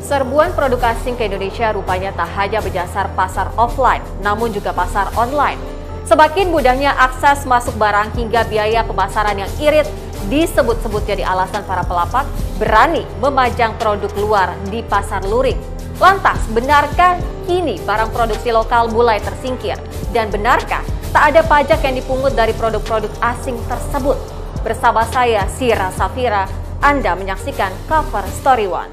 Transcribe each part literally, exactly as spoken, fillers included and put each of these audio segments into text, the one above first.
Serbuan produk asing ke Indonesia rupanya tak hanya menyasar pasar offline, namun juga pasar online. Semakin mudahnya akses masuk barang hingga biaya pemasaran yang irit disebut-sebut jadi alasan para pelapak berani memajang produk luar di pasar luring. Lantas, benarkah kini barang produksi lokal mulai tersingkir? Dan benarkah tak ada pajak yang dipungut dari produk-produk asing tersebut? Bersama saya, Sira Safira, Anda menyaksikan Cover Story One.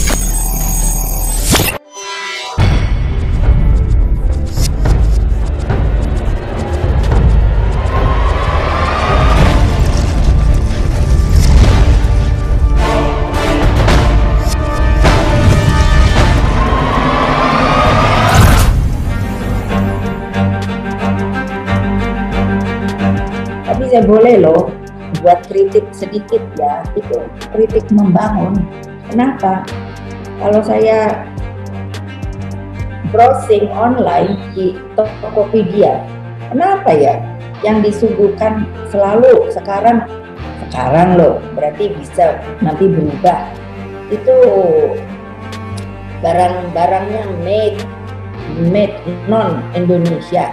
Saya boleh loh buat kritik sedikit ya, itu kritik membangun. Kenapa? Kalau saya browsing online di Tokopedia, kenapa ya yang disuguhkan selalu sekarang sekarang loh, berarti bisa nanti berubah, itu barang-barangnya made made non Indonesia.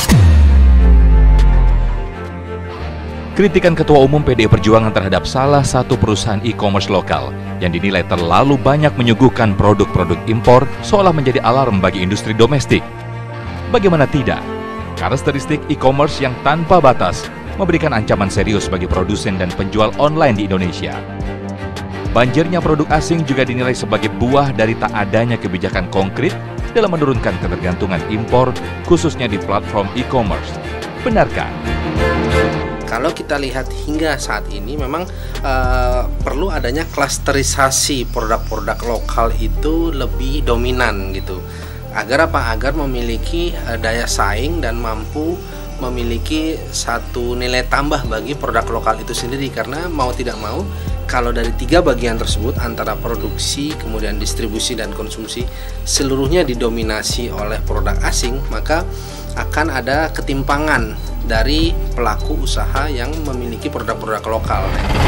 Kritikan Ketua Umum P D I Perjuangan terhadap salah satu perusahaan e-commerce lokal yang dinilai terlalu banyak menyuguhkan produk-produk impor seolah menjadi alarm bagi industri domestik. Bagaimana tidak? Karakteristik e-commerce yang tanpa batas memberikan ancaman serius bagi produsen dan penjual online di Indonesia. Banjirnya produk asing juga dinilai sebagai buah dari tak adanya kebijakan konkret dalam menurunkan ketergantungan impor, khususnya di platform e-commerce. Benarkah? Kalau kita lihat hingga saat ini memang uh, perlu adanya klasterisasi produk-produk lokal itu lebih dominan gitu. Agar apa? Agar memiliki uh, daya saing dan mampu memiliki satu nilai tambah bagi produk lokal itu sendiri. Karena mau tidak mau, kalau dari tiga bagian tersebut antara produksi, kemudian distribusi dan konsumsi seluruhnya didominasi oleh produk asing, maka akan ada ketimpangan dari pelaku usaha yang memiliki produk-produk lokal.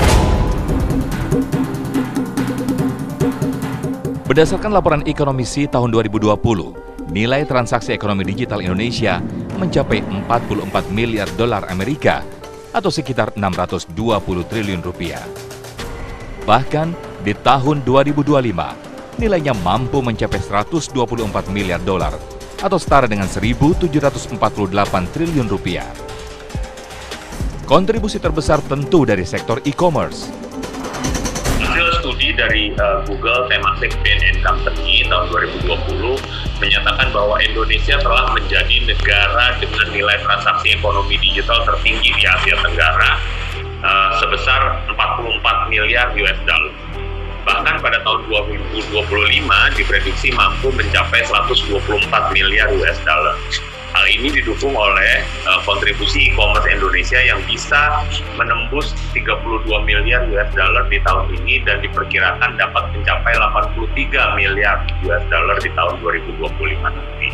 Berdasarkan laporan Ekonomisi tahun dua ribu dua puluh, nilai transaksi ekonomi digital Indonesia mencapai empat puluh empat miliar dolar Amerika atau sekitar enam ratus dua puluh triliun rupiah. Bahkan di tahun dua ribu dua puluh lima, nilainya mampu mencapai seratus dua puluh empat miliar dolar atau setara dengan seribu tujuh ratus empat puluh delapan triliun rupiah. Kontribusi terbesar tentu dari sektor e-commerce. Hasil studi dari uh, Google Temasek Bain and Company tahun dua ribu dua puluh menyatakan bahwa Indonesia telah menjadi negara dengan nilai transaksi ekonomi digital tertinggi di Asia Tenggara uh, sebesar empat puluh empat miliar U S dollar. Bahkan pada tahun dua ribu dua puluh lima diprediksi mampu mencapai seratus dua puluh empat miliar U S dollar. Hal ini didukung oleh uh, kontribusi e-commerce Indonesia yang bisa menembus tiga puluh dua miliar U S dollar di tahun ini dan diperkirakan dapat mencapai delapan puluh tiga miliar U S dollar di tahun dua ribu dua puluh lima nanti.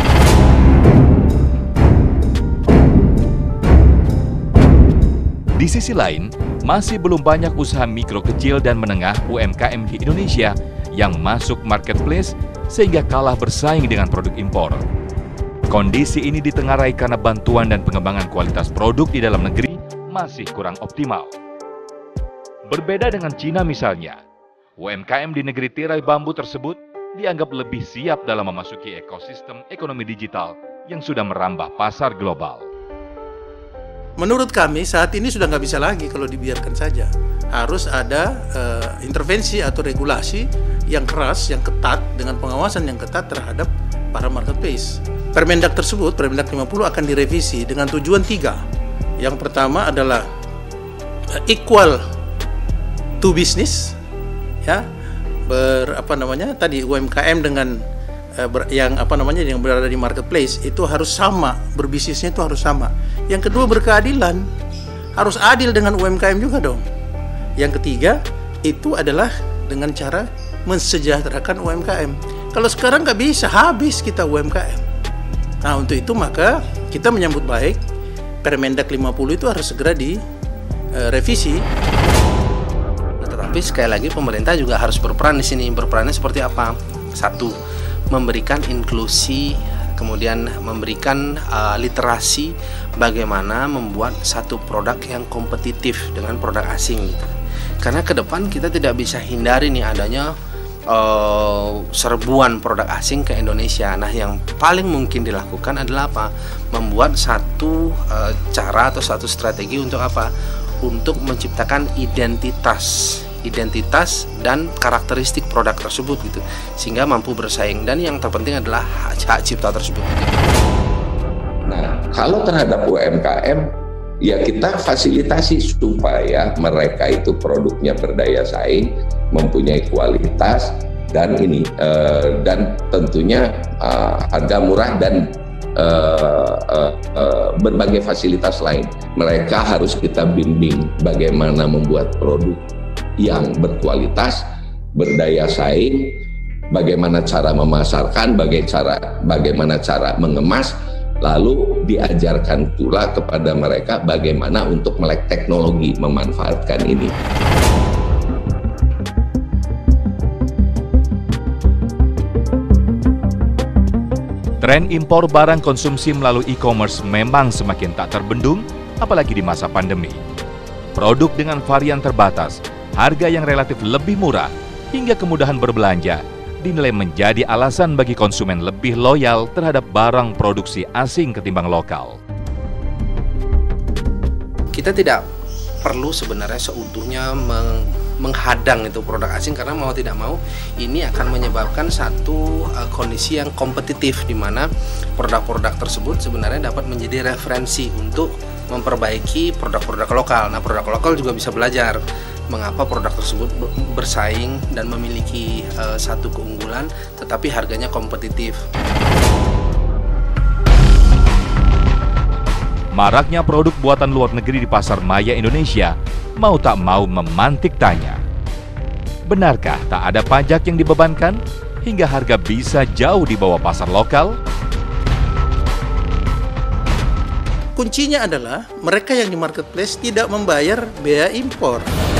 Di sisi lain, masih belum banyak usaha mikro kecil dan menengah U M K M di Indonesia yang masuk marketplace sehingga kalah bersaing dengan produk impor. Kondisi ini ditengarai karena bantuan dan pengembangan kualitas produk di dalam negeri masih kurang optimal. Berbeda dengan Cina misalnya, U M K M di negeri tirai bambu tersebut dianggap lebih siap dalam memasuki ekosistem ekonomi digital yang sudah merambah pasar global. Menurut kami saat ini sudah nggak bisa lagi kalau dibiarkan saja. Harus ada uh, intervensi atau regulasi yang keras, yang ketat, dengan pengawasan yang ketat terhadap para marketplace. Permendak tersebut, Permendak lima puluh akan direvisi dengan tujuan tiga. Yang pertama adalah uh, equal to business, ya, ber apa namanya tadi U M K M dengan uh, ber, yang apa namanya yang berada di marketplace itu harus sama, berbisnisnya itu harus sama. Yang kedua berkeadilan, harus adil dengan U M K M juga dong. Yang ketiga itu adalah dengan cara mensejahterakan U M K M. Kalau sekarang nggak bisa, habis kita U M K M. Nah untuk itu maka kita menyambut baik Permendak lima puluh itu harus segera direvisi. Tapi sekali lagi pemerintah juga harus berperan di sini. Berperannya seperti apa? Satu, memberikan inklusi, kemudian memberikan uh, literasi bagaimana membuat satu produk yang kompetitif dengan produk asing gitu. Karena ke depan kita tidak bisa hindari nih adanya uh, serbuan produk asing ke Indonesia. Nah, yang paling mungkin dilakukan adalah apa? Membuat satu uh, cara atau satu strategi untuk apa? Untuk menciptakan identitas identitas dan karakteristik produk tersebut gitu, sehingga mampu bersaing, dan yang terpenting adalah hak, hak cipta tersebut. Nah, kalau terhadap U M K M, ya kita fasilitasi supaya mereka itu produknya berdaya saing, mempunyai kualitas, dan ini uh, dan tentunya uh, harga murah dan uh, uh, uh, berbagai fasilitas lain. Mereka harus kita bimbing bagaimana membuat produk yang berkualitas, berdaya saing, bagaimana cara memasarkan, bagaimana cara bagaimana cara mengemas, lalu diajarkan pula kepada mereka bagaimana untuk melek teknologi memanfaatkan ini. Tren impor barang konsumsi melalui e-commerce memang semakin tak terbendung, apalagi di masa pandemi. Produk dengan varian terbatas, harga yang relatif lebih murah, hingga kemudahan berbelanja dinilai menjadi alasan bagi konsumen lebih loyal terhadap barang produksi asing ketimbang lokal. Kita tidak perlu sebenarnya seutuhnya meng menghadang itu produk asing, karena mau tidak mau ini akan menyebabkan satu uh, kondisi yang kompetitif, di mana produk-produk tersebut sebenarnya dapat menjadi referensi untuk memperbaiki produk-produk lokal. Nah, produk lokal juga bisa belajar mengapa produk tersebut bersaing dan memiliki uh, satu keunggulan, tetapi harganya kompetitif. Maraknya produk buatan luar negeri di pasar maya Indonesia mau tak mau memantik tanya. Benarkah tak ada pajak yang dibebankan hingga harga bisa jauh di bawah pasar lokal? Kuncinya adalah mereka yang di marketplace tidak membayar bea impor.